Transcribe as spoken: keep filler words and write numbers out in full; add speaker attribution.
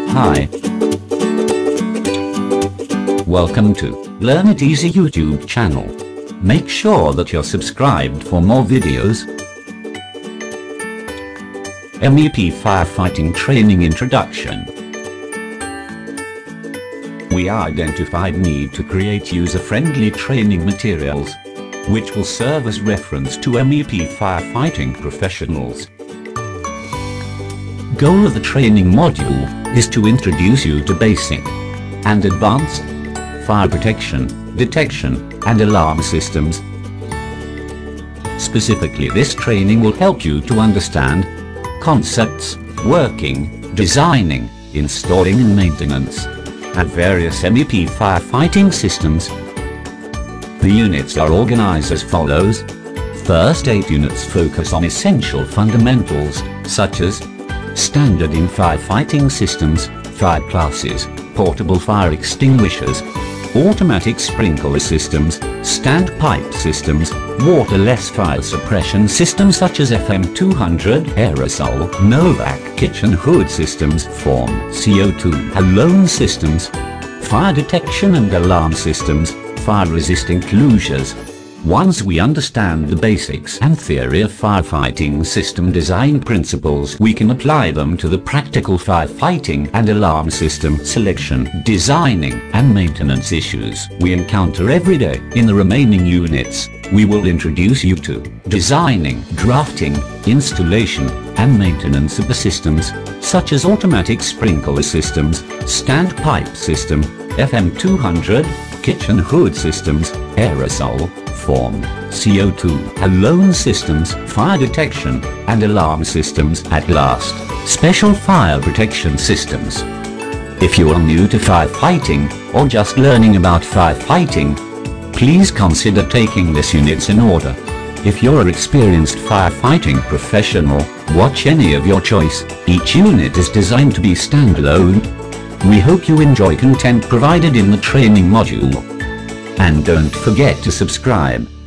Speaker 1: Hi. Welcome to Learn It Easy YouTube channel. Make sure that you're subscribed for more videos. M E P Firefighting Training Introduction. We identified need to create user-friendly training materials, which will serve as reference to M E P firefighting professionals. Goal of the training module is to introduce you to basic and advanced fire protection, detection, and alarm systems. Specifically, this training will help you to understand concepts, working, designing, installing and maintenance at various M E P firefighting systems. The units are organized as follows. First eight units focus on essential fundamentals, such as standard in firefighting systems, fire classes, portable fire extinguishers, automatic sprinkler systems, standpipe systems, waterless fire suppression systems such as F M two hundred, aerosol, Novak kitchen hood systems, form C O two, alone systems, fire detection and alarm systems, fire-resisting closures. Once we understand the basics and theory of firefighting system design principles, we can apply them to the practical firefighting and alarm system selection, designing, and maintenance issues we encounter every day. In the remaining units, we will introduce you to designing, drafting, installation, and maintenance of the systems, such as automatic sprinkler systems, standpipe system, F M two hundred, kitchen hood systems, aerosol, form C O two, alone systems, fire detection, and alarm systems. At last, special fire protection systems. If you are new to firefighting or just learning about firefighting, please consider taking this units in order. If you're an experienced firefighting professional, watch any of your choice. Each unit is designed to be standalone. We hope you enjoy content provided in the training module. And don't forget to subscribe.